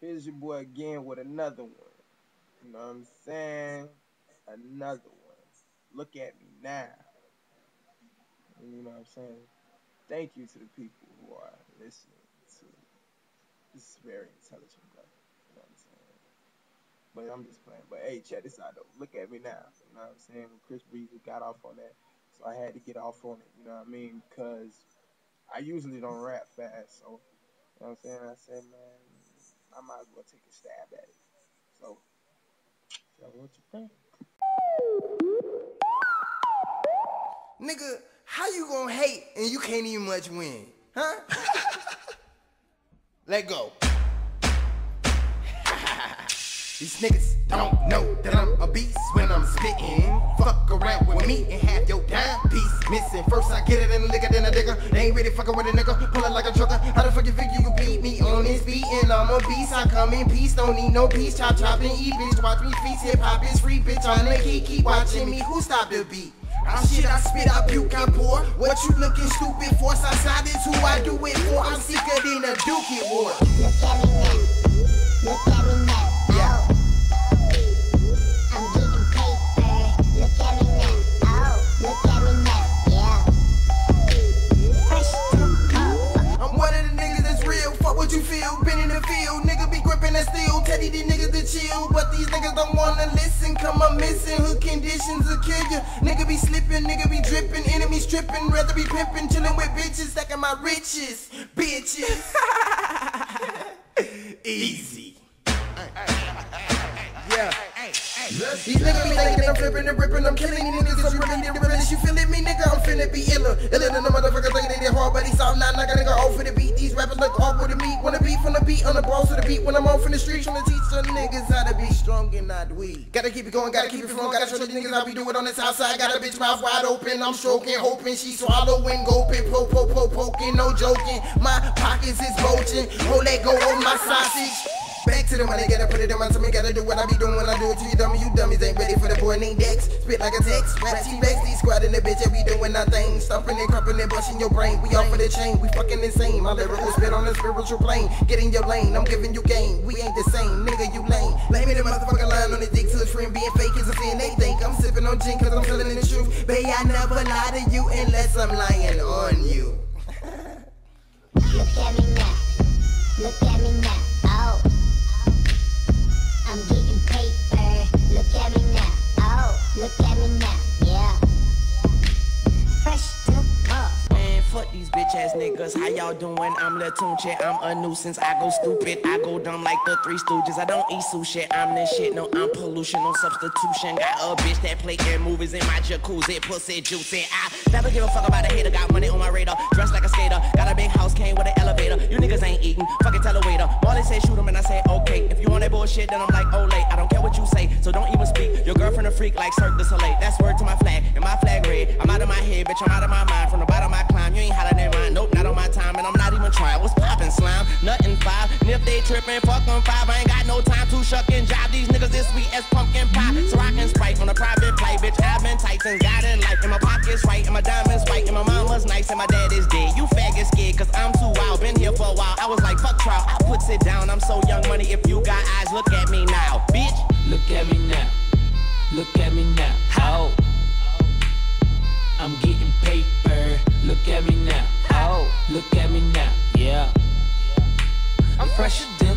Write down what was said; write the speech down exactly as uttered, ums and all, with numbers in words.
Here's your boy again with another one. You know what I'm saying? Another one. Look at me now. You know what I'm saying? Thank you to the people who are listening to this very intelligent brother. You know what I'm saying? But I'm just playing. But hey, check this out though. Look at me now. You know what I'm saying? When Chris Breezy got off on that, so I had to get off on it. You know what I mean? Because I usually don't rap fast. So, you know what I'm saying? I said, man, I might as well take a stab at it. So, tell me what you think. Nigga, how you gonna hate and you can't even much win? Huh? Let go. These niggas don't know that I'm a beast when I'm spitting. Fuck around with me and have your dime piece missing. First I get it in the liquor, then I digger. They ain't really fucking with a nigga, pull it like a trucker. How the fuck you think you can beat me on this beat? And I'm a beast, I come in peace, don't need no peace. Chop, chop, and eat, bitch, watch me feast. Hip hop is free, bitch, on the key, keep watching me. Who stopped the beat? I shit, I spit, I puke, I pour. What you looking stupid for? Southside is who I do it for. I'm sicker than a dookie war. Look at me now. Look at me now. Yeah. I'm getting paper. Look at me now. Oh, look at me now. Yeah. Fresh to the cup. I'm one of the niggas that's real. Fuck what you feel. Been in the field. Nigga be gripping that steel. Teddy these niggas to chill. But these niggas don't wanna listen. Come up missing. Hood conditions will kill you. Nigga be slipping. Nigga be dripping. Enemies tripping. Rather be pimping. Chilling with bitches. Stacking my riches. Bitches. Easy. Yeah. These niggas be thinking I'm flipping and ripping, I'm killing these niggas, I'm really the realest. You feeling me, nigga? I'm finna be iller. Iller than the motherfucker thinking they did hard, but he's all not knocking nigga off for the beat. These rappers look awkward to me. Wanna be from the beat, on the balls of the beat. When I'm off in the streets, trying to teach some niggas how to be strong and not weak. Gotta keep it going, gotta keep it flowing, gotta show these niggas how we do it on this outside. Got a bitch mouth wide open, I'm stroking, hoping she swallowing, gulping, po po po poking, no joking. My pockets is bulging, roll let go of my sausage. Back to the money, gotta put it in my tummy, gotta do what I be doing when I do it to you dummy. You dummies ain't ready for the boy named Dex. Spit like a text, rap T-Rex, these squad in the bitch, yeah, we doing our thing. Stumping and crumping and busting your brain, we off of the chain, we fucking insane. My lyrical spit on the spiritual plane, get in your lane, I'm giving you game. We ain't the same, nigga, you lame. Lay me the motherfucking line on the dick to his friend, being fake is a sin. They think I'm sipping on gin cause I'm feeling the truth. Babe, I never lie to you unless I'm lying on you. Look at me now. Look at me now. Oh. I'm getting paper. Look at me now. Oh, look at me now. Yeah. Fresh to the cup. Man, fuck these bitch ass niggas. How y'all doing? I'm Lil Tunche. I'm a nuisance. I go stupid. I go dumb like the Three Stooges. I don't eat sushi. I'm this shit. No, I'm pollution. No substitution. Got a bitch that play in movies in my jacuzzi. Pussy juicy. I never give a fuck about a hater. Got money on my radar. Dressed like a skater. Got a big house. Came with an elevator. You niggas ain't eating. Fucking tell a waiter. Marley say shoot him and I say okay. If you want that bullshit, then I'm like, oh late. I don't care what you say. So don't even speak. Your girlfriend a freak like Cirque du Soleil. That's word to my flag. And my flag red. I'm out of my head, bitch. I'm out of my mind. From the bottom of my climb. You ain't hotter than mine. Nope, not on my time. And I'm not even trying. What's poppin', slime? Nothing five. And if they trippin', fuck them five. I ain't got no time to shuck and jive. These niggas this sweet as pumpkin pie. So I can Sprite on a private play, bitch. I've been tight since God in life. And my pockets right. And my diamonds white. And my mama's nice. And my dad is dead. You faggot scared. Cause I'm too wild. Been here for a while. I was like, fuck trial. I puts it down. I'm so young money. If you got eyes, look at me now. Bitch. Look at me now. Look at me now. How? I'm getting paper. Look at me now. Oh, look at me now. Yeah. I'm fresher than